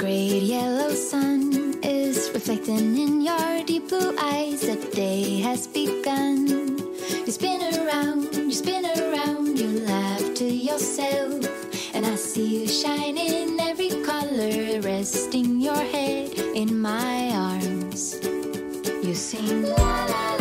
great yellow sun is reflecting in your deep blue eyes. The day has begun. You spin around, you laugh to yourself, and I see you shine in every color, resting your head in my arms. You sing la la